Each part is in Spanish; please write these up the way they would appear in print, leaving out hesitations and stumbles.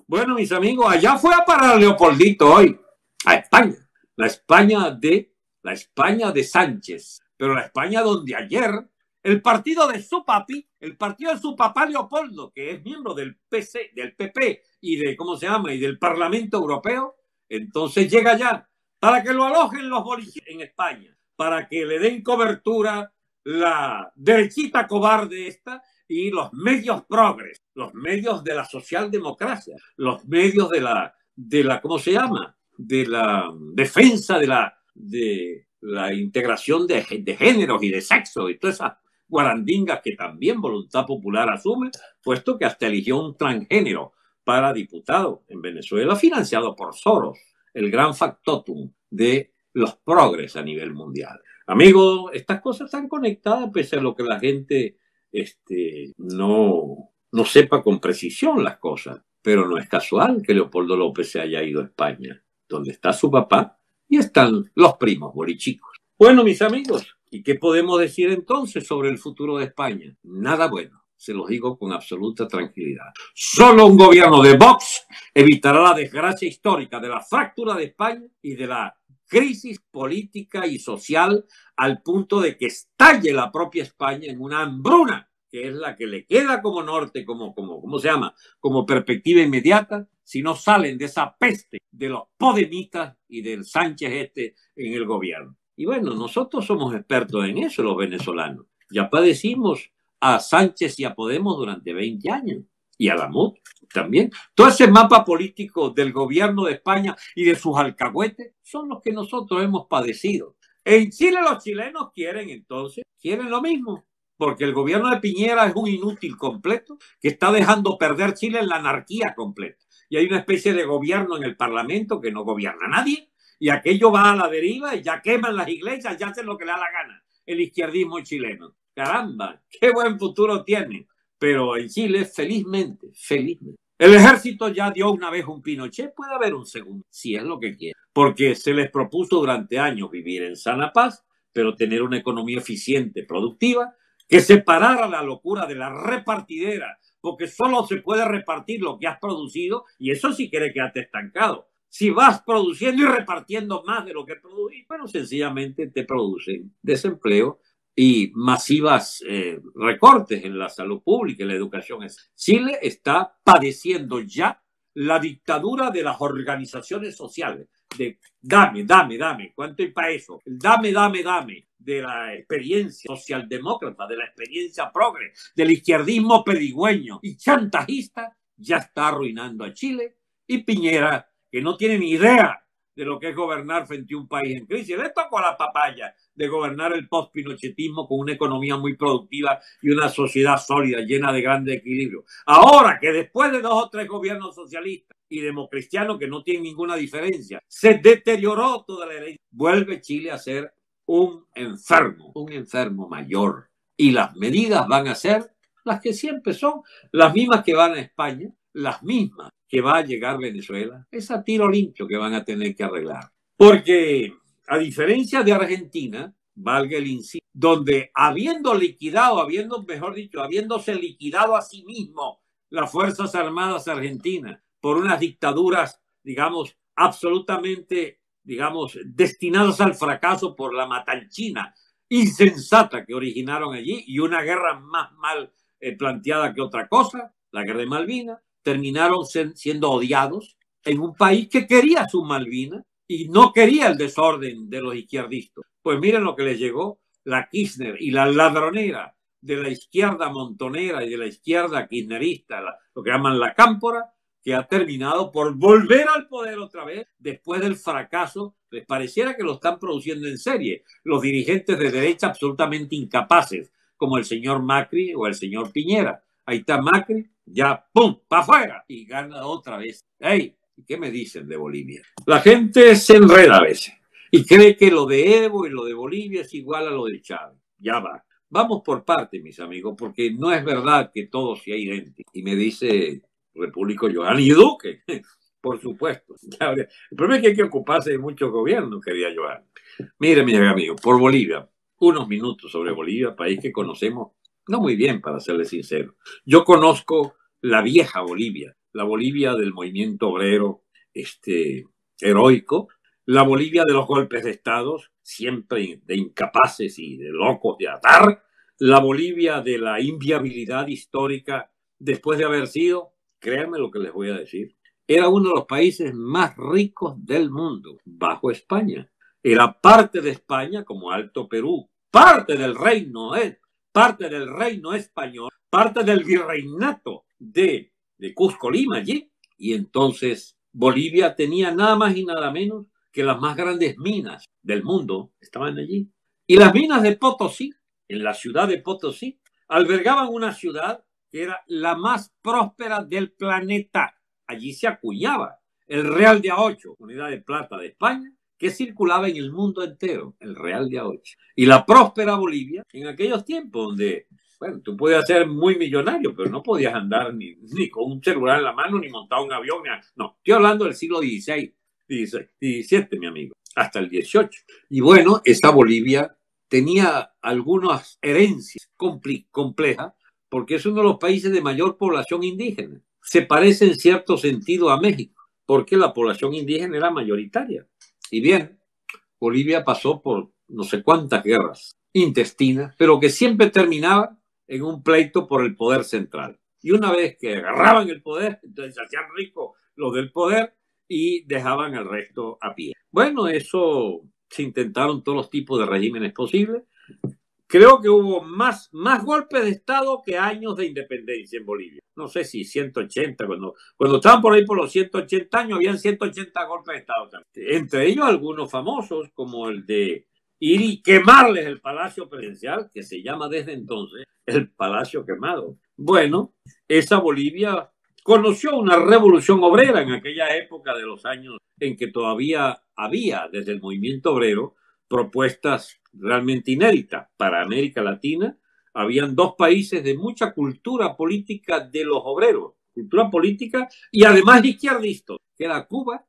Bueno, mis amigos, allá fue a parar Leopoldito hoy, a España. La España de, la España de Sánchez. Pero la España donde ayer el partido de su papi, el partido de su papá Leopoldo, que es miembro del PC, del PP y de, ¿cómo se llama? Y del Parlamento Europeo, entonces llega allá para que lo alojen los boliches en España, para que le den cobertura la derechita cobarde esta y los medios progres, los medios de la socialdemocracia, los medios de la ¿cómo se llama? De la defensa de la integración de géneros y de sexo y todas esas guarandingas que también Voluntad Popular asume, puesto que hasta eligió un transgénero para diputado en Venezuela, financiado por Soros, el gran factotum de los progres a nivel mundial. Amigos, estas cosas están conectadas pese a lo que la gente no sepa con precisión las cosas. Pero no es casual que Leopoldo López se haya ido a España, donde está su papá y están los primos bolichicos. Bueno, mis amigos, ¿y qué podemos decir entonces sobre el futuro de España? Nada bueno, se los digo con absoluta tranquilidad. Solo un gobierno de Vox evitará la desgracia histórica de la fractura de España y de la crisis política y social al punto de que estalle la propia España en una hambruna, que es la que le queda como norte, ¿cómo se llama? Como perspectiva inmediata, si no salen de esa peste de los podemitas y del Sánchez en el gobierno. Y bueno, nosotros somos expertos en eso, los venezolanos. Ya padecimos a Sánchez y a Podemos durante 20 años. Y a la MUD también. Todo ese mapa político del gobierno de España y de sus alcahuetes son los que nosotros hemos padecido. En Chile los chilenos quieren lo mismo, porque el gobierno de Piñera es un inútil completo que está dejando perder Chile en la anarquía completa. Y hay una especie de gobierno en el Parlamento que no gobierna a nadie, y aquello va a la deriva y ya queman las iglesias, ya hacen lo que le da la gana el izquierdismo chileno. Caramba, qué buen futuro tiene. Pero en Chile, felizmente, el ejército ya dio una vez un Pinochet, puede haber un segundo, si es lo que quiere. Porque se les propuso durante años vivir en sana paz, pero tener una economía eficiente, productiva, que separara la locura de la repartidera, porque solo se puede repartir lo que has producido, y eso sí quiere quedarte estancado. Si vas produciendo y repartiendo más de lo que produces, bueno, sencillamente te producen desempleo y masivas recortes en la salud pública y la educación. Chile está padeciendo ya la dictadura de las organizaciones sociales, de dame, ¿cuánto hay para eso? Dame, de la experiencia socialdemócrata, de la experiencia progre, del izquierdismo pedigüeño y chantajista, ya está arruinando a Chile. Y Piñera, que no tiene ni idea de lo que es gobernar frente a un país en crisis, le tocó a la papaya de gobernar el post-pinochetismo con una economía muy productiva y una sociedad sólida, llena de grandes equilibrios. Ahora que después de 2 o 3 gobiernos socialistas y democristianos que no tienen ninguna diferencia, se deterioró toda la ley, vuelve Chile a ser un enfermo mayor. Y las medidas van a ser las que siempre son, las mismas que van a España, las mismas que va a llegar Venezuela, es a tiro limpio que van a tener que arreglar. Porque a diferencia de Argentina, valga el inciso, donde habiéndose liquidado a sí mismo las Fuerzas Armadas argentinas por unas dictaduras, digamos, absolutamente, digamos, destinadas al fracaso por la matanchina insensata que originaron allí y una guerra más mal planteada que otra cosa, la guerra de Malvinas, terminaron siendo odiados en un país que quería sus Malvinas y no quería el desorden de los izquierdistas. Pues miren lo que les llegó la Kirchner y la ladronera de la izquierda montonera y de la izquierda kirchnerista, lo que llaman la cámpora, que ha terminado por volver al poder otra vez después del fracaso. Les pareciera que lo están produciendo en serie los dirigentes de derecha absolutamente incapaces, como el señor Macri o el señor Piñera. Ahí está Macri, ya, ¡pum!, para afuera, y gana otra vez. ¡Ey! ¿Qué me dicen de Bolivia? La gente se enreda a veces y cree que lo de Evo y lo de Bolivia es igual a lo de Chávez. Ya va. Vamos por partes, mis amigos, porque no es verdad que todo sea idéntico. Y me dice Repúblico Johan y Duque, por supuesto. El problema es que hay que ocuparse de muchos gobiernos, quería Johan. Mire, mis amigos, por Bolivia, unos minutos sobre Bolivia, país que conocemos no muy bien, para serles sincero. Yo conozco la vieja Bolivia, la Bolivia del movimiento obrero heroico, la Bolivia de los golpes de Estado, siempre de incapaces y de locos de atar, la Bolivia de la inviabilidad histórica después de haber sido, créanme lo que les voy a decir, era uno de los países más ricos del mundo, bajo España. Era parte de España como Alto Perú, parte del reino español, parte del virreinato de Cusco, Lima, allí. Y entonces Bolivia tenía nada más y nada menos que las más grandes minas del mundo estaban allí. Y las minas de Potosí, en la ciudad de Potosí, albergaban una ciudad que era la más próspera del planeta. Allí se acuñaba el Real de A8, unidad de plata de España, que circulaba en el mundo entero, el Real de A8. Y la próspera Bolivia, en aquellos tiempos donde, bueno, tú podías ser muy millonario, pero no podías andar ni con un celular en la mano, ni montar un avión. No, estoy hablando del siglo XVI, XVII, mi amigo, hasta el XVIII. Y bueno, esa Bolivia tenía algunas herencias complejas, porque es uno de los países de mayor población indígena. Se parece en cierto sentido a México, porque la población indígena era mayoritaria. Y bien, Bolivia pasó por no sé cuántas guerras intestinas, pero que siempre terminaba en un pleito por el poder central. Y una vez que agarraban el poder, entonces se hacían ricos los del poder y dejaban al resto a pie. Bueno, eso se intentaron todos los tipos de regímenes posibles. Creo que hubo más golpes de Estado que años de independencia en Bolivia. No sé si 180, cuando estaban por ahí por los 180 años, habían 180 golpes de Estado también. Entre ellos algunos famosos, como el de ir y quemarles el Palacio Presidencial, que se llama desde entonces el Palacio Quemado. Bueno, esa Bolivia conoció una revolución obrera en aquella época de los años en que todavía había, desde el movimiento obrero, propuestas realmente inéditas para América Latina. Habían dos países de mucha cultura política de los obreros, cultura política y además izquierdistas, que era Cuba,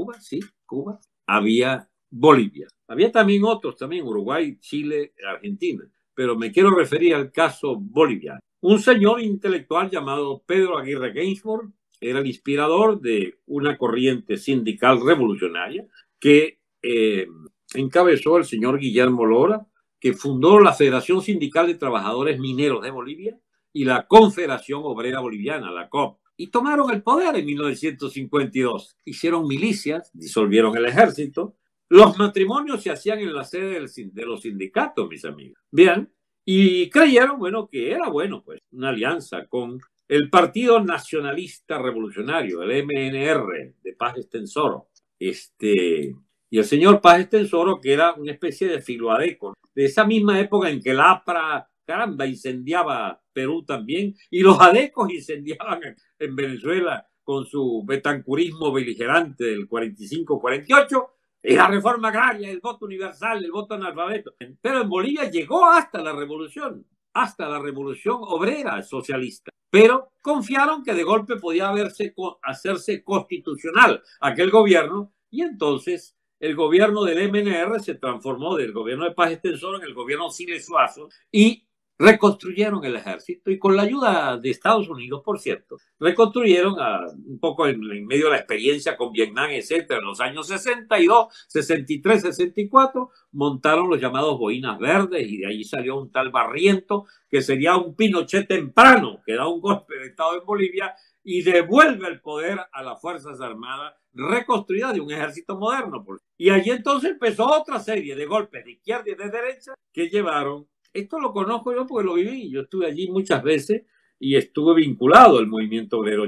había Bolivia. Había también otros, también Uruguay, Chile, Argentina, pero me quiero referir al caso boliviano. Un señor intelectual llamado Pedro Aguirre Gainsbourg era el inspirador de una corriente sindical revolucionaria que encabezó el señor Guillermo Lora, que fundó la Federación Sindical de Trabajadores Mineros de Bolivia y la Confederación Obrera Boliviana, la COP. Y tomaron el poder en 1952. Hicieron milicias, disolvieron el ejército. Los matrimonios se hacían en la sede de los sindicatos, mis amigos. Bien, y creyeron, bueno, que era bueno, pues, una alianza con el Partido Nacionalista Revolucionario, el MNR, de Paz Estensoro. Y el señor Paz Estensoro, que era una especie de filoadeco, de esa misma época en que el APRA, caramba, incendiaba Perú también, y los adecos incendiaban en Venezuela con su betancurismo beligerante del 45-48, y la reforma agraria, el voto universal, el voto analfabeto. Pero en Bolivia llegó hasta la revolución obrera socialista. Pero confiaron que de golpe podía hacerse constitucional aquel gobierno, y entonces el gobierno del MNR se transformó del gobierno de Paz Estensoro en el gobierno Siles Suazo y reconstruyeron el ejército, y con la ayuda de Estados Unidos, por cierto, reconstruyeron un poco en medio de la experiencia con Vietnam, etcétera. En los años 62, 63, 64 montaron los llamados boinas verdes, y de ahí salió un tal Barriento, que sería un Pinochet temprano, que da un golpe de Estado en Bolivia y devuelve el poder a las Fuerzas Armadas reconstruidas de un ejército moderno. Y allí entonces empezó otra serie de golpes de izquierda y de derecha que llevaron. Esto lo conozco yo porque lo viví. Yo estuve allí muchas veces y estuve vinculado al movimiento obrero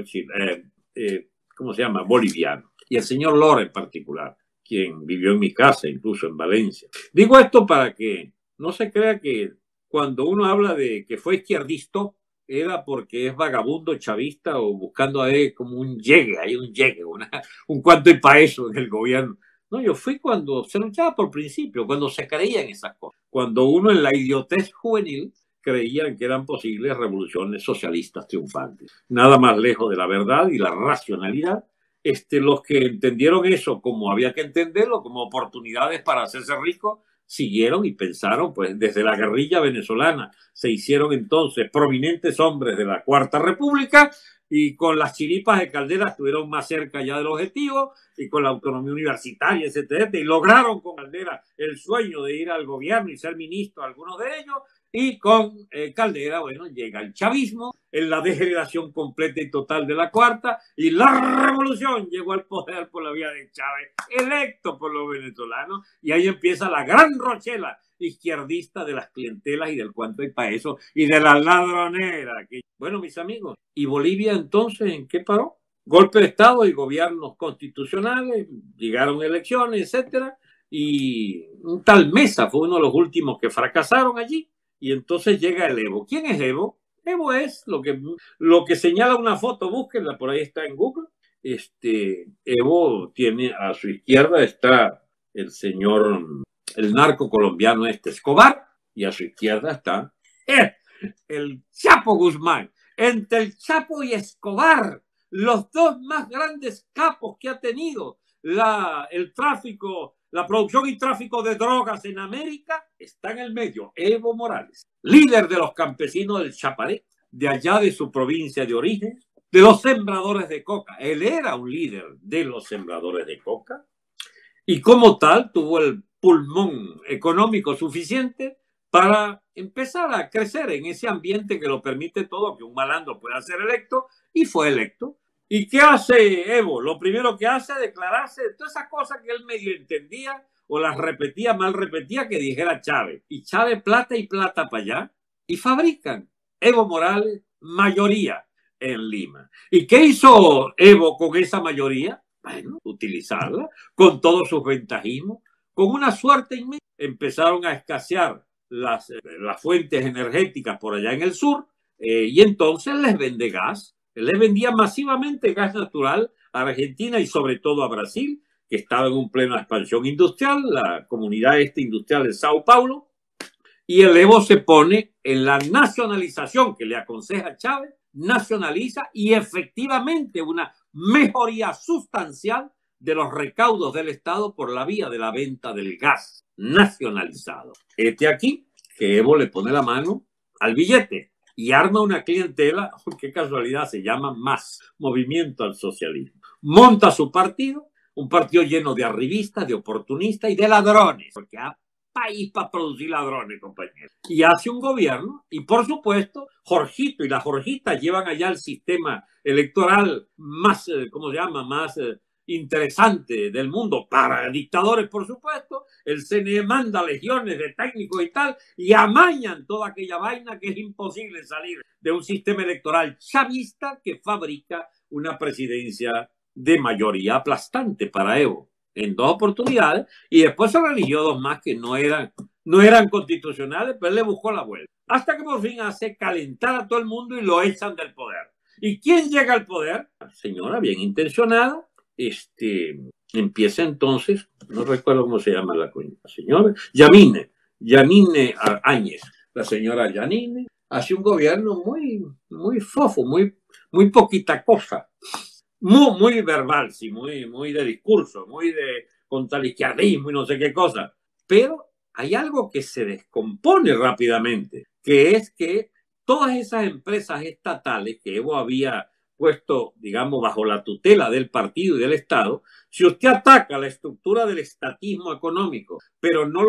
boliviano. Y el señor Lora en particular, quien vivió en mi casa, incluso en Valencia. Digo esto para que no se crea que cuando uno habla de que fue izquierdista, era porque es vagabundo chavista o buscando ahí como un un cuanto y para eso en el gobierno. No, yo fui cuando se luchaba por principio, cuando se creían esas cosas, cuando uno en la idiotez juvenil creían que eran posibles revoluciones socialistas triunfantes. Nada más lejos de la verdad y la racionalidad. Los que entendieron eso como había que entenderlo, como oportunidades para hacerse ricos, siguieron y pensaron, pues desde la guerrilla venezolana se hicieron entonces prominentes hombres de la Cuarta República, y con las chiripas de Caldera estuvieron más cerca ya del objetivo, y con la autonomía universitaria, etcétera, y lograron con Caldera el sueño de ir al gobierno y ser ministro, algunos de ellos, y con Caldera, bueno, llega el chavismo, en la degeneración completa y total de la cuarta, y la revolución llegó al poder por la vía de Chávez, electo por los venezolanos, y ahí empieza la gran rochela izquierdista de las clientelas y del cuanto hay para eso, y de la ladronera. Bueno, mis amigos, ¿y Bolivia entonces en qué paró? Golpe de Estado y gobiernos constitucionales, llegaron elecciones, etcétera, y un tal Mesa fue uno de los últimos que fracasaron allí, y entonces llega el Evo. ¿Quién es Evo? Evo es lo que señala una foto, búsquenla, por ahí está en Google. Evo tiene a su izquierda está el señor, el narco colombiano Escobar, y a su izquierda está el Chapo Guzmán. Entre el Chapo y Escobar, los dos más grandes capos que ha tenido el tráfico, la producción y tráfico de drogas en América, está en el medio Evo Morales, líder de los campesinos del Chaparé, de allá de su provincia de origen, de los sembradores de coca. Él era un líder de los sembradores de coca y como tal tuvo el pulmón económico suficiente para empezar a crecer en ese ambiente que lo permite todo, que un malandro pueda ser electo, y fue electo. ¿Y qué hace Evo? Lo primero que hace es declararse de todas esas cosas que él medio entendía o las repetía, mal repetía, que dijera Chávez. Y Chávez plata y plata para allá, y fabrican Evo Morales mayoría en Lima. ¿Y qué hizo Evo con esa mayoría? Bueno, utilizarla con todos sus ventajismos, con una suerte inmensa. Empezaron a escasear las fuentes energéticas por allá en el sur, y entonces les vende gas. Les vendía masivamente gas natural a Argentina y sobre todo a Brasil, que estaba en un pleno expansión industrial, la comunidad industrial de Sao Paulo, y el Evo se pone en la nacionalización que le aconseja Chávez, nacionaliza y efectivamente una mejoría sustancial de los recaudos del Estado por la vía de la venta del gas nacionalizado. Aquí que Evo le pone la mano al billete y arma una clientela, qué casualidad, se llama MAS, Movimiento al Socialismo. Monta su partido, un partido lleno de arribistas, de oportunistas y de ladrones, porque hay país para producir ladrones, compañeros. Y hace un gobierno, y por supuesto, Jorgito y la Jorgita llevan allá el sistema electoral más, ¿cómo se llama?, más interesante del mundo, para dictadores, por supuesto. El CNE manda legiones de técnicos y tal, y amañan toda aquella vaina que es imposible salir de un sistema electoral chavista que fabrica una presidencia de mayoría aplastante para Evo en 2 oportunidades, y después se religió 2 más que no eran constitucionales, pero él le buscó la vuelta. Hasta que por fin hace calentar a todo el mundo y lo echan del poder. ¿Y quién llega al poder? La señora bien intencionada, empieza entonces, no recuerdo cómo se llama la señora, Yanine Áñez. La señora Yanine hace un gobierno muy fofo, muy poquita cosa. Muy verbal, sí, muy de discurso, muy de contra el izquierdismo y no sé qué cosa. Pero hay algo que se descompone rápidamente, que es que todas esas empresas estatales que Evo había puesto, digamos, bajo la tutela del partido y del Estado, si usted ataca la estructura del estatismo económico, pero no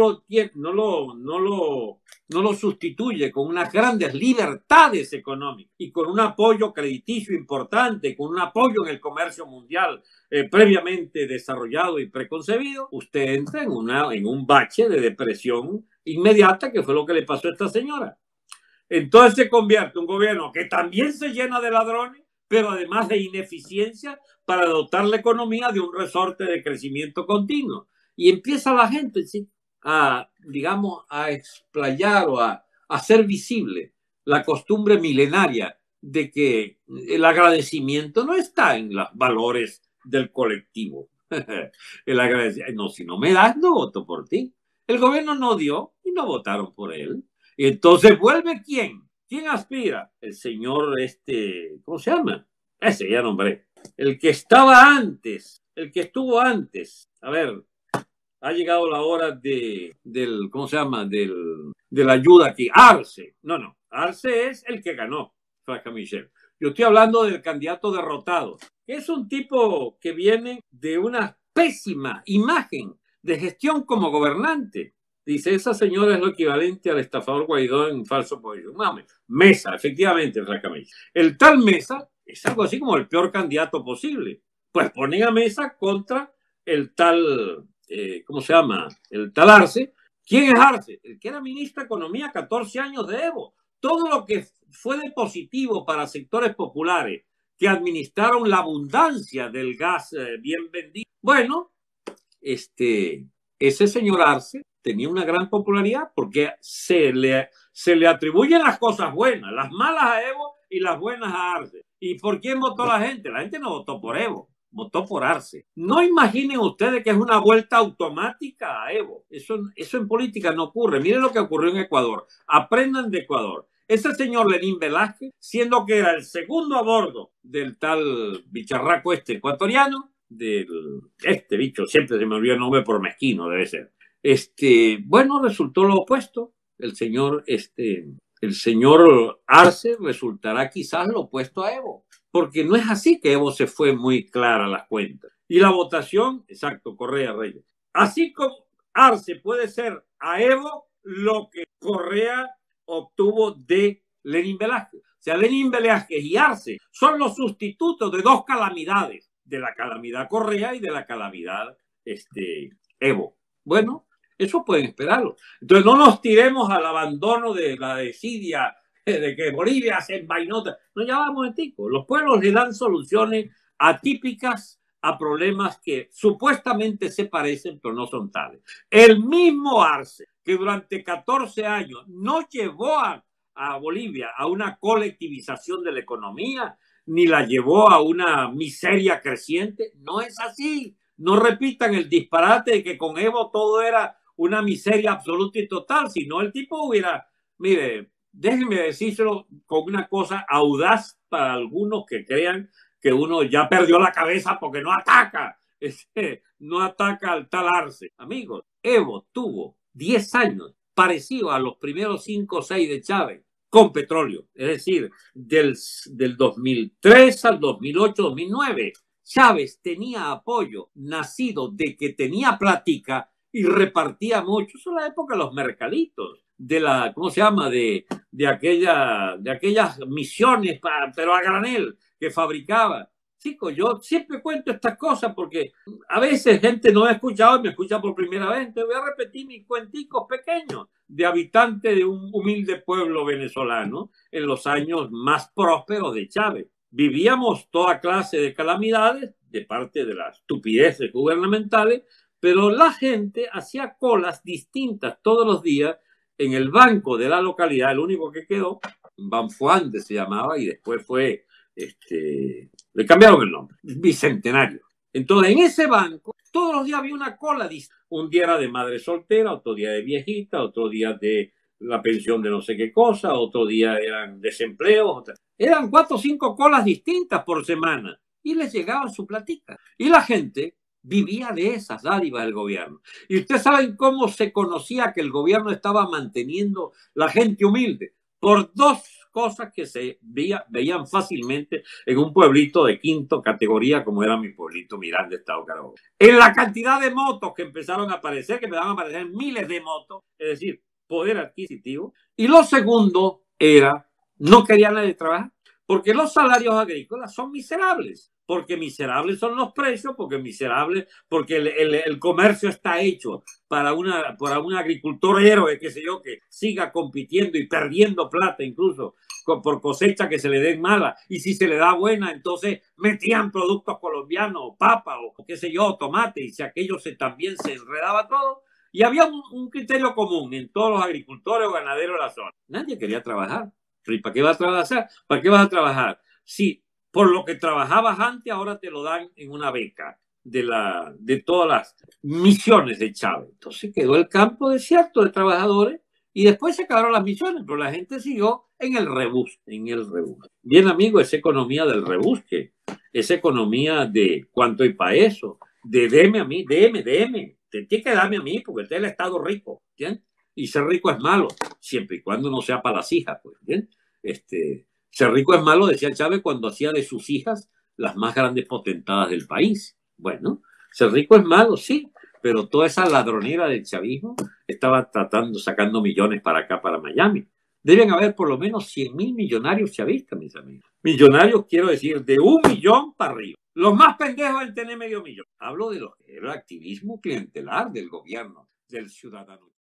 lo sustituye con unas grandes libertades económicas y con un apoyo crediticio importante, con un apoyo en el comercio mundial previamente desarrollado y preconcebido, usted entra en un bache de depresión inmediata, que fue lo que le pasó a esta señora. Entonces se convierte en un gobierno que también se llena de ladrones, pero además de ineficiencia, para dotar la economía de un resorte de crecimiento continuo. Y empieza la gente, ¿sí?, digamos, a explayar o a hacer visible la costumbre milenaria de que el agradecimiento no está en los valores del colectivo. El agradecimiento, no, si no me das, no voto por ti. El gobierno no dio y no votaron por él. Y entonces vuelve ¿quién? ¿Quién aspira? El señor, ¿cómo se llama? Ese ya nombré. El que estaba antes, el que estuvo antes. A ver, ha llegado la hora del ¿cómo se llama? De la ayuda aquí. Arce. No. Arce es el que ganó, Franca Michel. Yo estoy hablando del candidato derrotado. Es un tipo que viene de una pésima imagen de gestión como gobernante. Dice, esa señora es lo equivalente al estafador Guaidó en falso positivo. Mames. Mesa, efectivamente, francamente. El tal Mesa es algo así como el peor candidato posible. Pues ponen a Mesa contra el tal, ¿cómo se llama? El tal Arce. ¿Quién es Arce? El que era ministro de Economía 14 años de Evo. Todo lo que fue de positivo para sectores populares que administraron la abundancia del gas bien vendido. Bueno, ese señor Arce tenía una gran popularidad porque se le atribuyen las cosas buenas, las malas a Evo y las buenas a Arce. ¿Y por quién votó la gente? La gente no votó por Evo, votó por Arce. No imaginen ustedes que es una vuelta automática a Evo. Eso en política no ocurre. Miren lo que ocurrió en Ecuador. Aprendan de Ecuador. Ese señor Lenín Velázquez, siendo que era el segundo a bordo del tal bicharraco ecuatoriano, este bicho, siempre se me olvidó el nombre por mezquino, debe ser. Bueno, resultó lo opuesto. El señor Arce resultará quizás lo opuesto a Evo, porque no es así que Evo se fue muy clara a las cuentas. Y la votación, exacto, Correa Reyes. Así como Arce puede ser a Evo lo que Correa obtuvo de Lenín Velázquez. O sea, Lenín Velázquez y Arce son los sustitutos de dos calamidades, de la calamidad Correa y de la calamidad Evo. Bueno, eso pueden esperarlo. Entonces no nos tiremos al abandono de la desidia de que Bolivia se envainota. No, ya va un momentico. Los pueblos le dan soluciones atípicas a problemas que supuestamente se parecen, pero no son tales. El mismo Arce, que durante 14 años no llevó a Bolivia a una colectivización de la economía, ni la llevó a una miseria creciente, no es así. No repitan el disparate de que con Evo todo era una miseria absoluta y total, sino el tipo hubiera, mire, déjenme decírselo con una cosa audaz para algunos que crean que uno ya perdió la cabeza porque no ataca, no ataca al tal Arce. Amigos, Evo tuvo 10 años parecido a los primeros 5 o 6 de Chávez con petróleo, es decir, del 2003 al 2008, 2009. Chávez tenía apoyo nacido de que tenía plática y repartía mucho. Eso es la época de los mercaditos, de la, ¿cómo se llama? De aquellas misiones, pero a granel, que fabricaba. Chicos, yo siempre cuento estas cosas porque a veces gente no ha escuchado y me escucha por primera vez. Te voy a repetir mis cuenticos pequeños de habitante de un humilde pueblo venezolano en los años más prósperos de Chávez. Vivíamos toda clase de calamidades de parte de las estupideces gubernamentales, pero la gente hacía colas distintas todos los días en el banco de la localidad, el único que quedó, Banfuante se llamaba, y después fue, le cambiaron el nombre, Bicentenario. Entonces, en ese banco, todos los días había una cola. Un día era de madre soltera, otro día de viejita, otro día de la pensión de no sé qué cosa, otro día eran desempleos. Eran 4 o 5 colas distintas por semana y les llegaba su platica. Y la gente vivía de esas dádivas del gobierno. Y ustedes saben cómo se conocía que el gobierno estaba manteniendo la gente humilde. Por dos cosas que se veían fácilmente en un pueblito de quinta categoría como era mi pueblito Miranda, Estado Carabobo. En la cantidad de motos que empezaron a aparecer, que empezaron a aparecer miles de motos, es decir, poder adquisitivo. Y lo segundo era, no quería nadie trabajar, porque los salarios agrícolas son miserables, porque miserables son los precios, porque el comercio está hecho para un agricultor héroe, qué sé yo, que siga compitiendo y perdiendo plata incluso por cosecha que se le den mala, y si se le da buena, entonces metían productos colombianos, papa o qué sé yo, tomate, y si aquello también se enredaba todo. Y había un criterio común en todos los agricultores o ganaderos de la zona. Nadie quería trabajar. ¿Y para qué vas a trabajar? ¿Para qué vas a trabajar? Si por lo que trabajabas antes, ahora te lo dan en una beca de todas las misiones de Chávez. Entonces quedó el campo desierto de trabajadores y después se acabaron las misiones, pero la gente siguió en el rebusque, Bien, amigo, esa economía del rebusque, esa economía de cuánto hay para eso, de deme a mí, deme. Te tiene que darme a mí porque usted es el Estado rico, ¿entiendes? Y ser rico es malo, siempre y cuando no sea para las hijas, pues, ¿entiendes? Ser rico es malo, decía Chávez, cuando hacía de sus hijas las más grandes potentadas del país. Bueno, ser rico es malo, sí, pero toda esa ladronera del chavismo estaba sacando millones para acá, para Miami. Deben haber por lo menos 100.000 millonarios chavistas, mis amigos. Millonarios, quiero decir, de 1 millón para arriba. Los más pendejos deben tener medio millón. Hablo de lo que era el activismo clientelar del gobierno, del ciudadano.